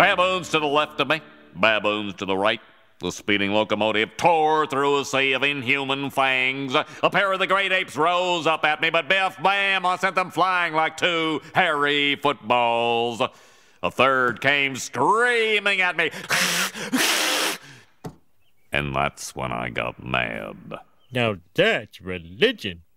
Baboons to the left of me, baboons to the right. The speeding locomotive tore through a sea of inhuman fangs. A pair of the great apes rose up at me, but biff, bam, I sent them flying like two hairy footballs. A third came screaming at me. And that's when I got mad. Now that's religion.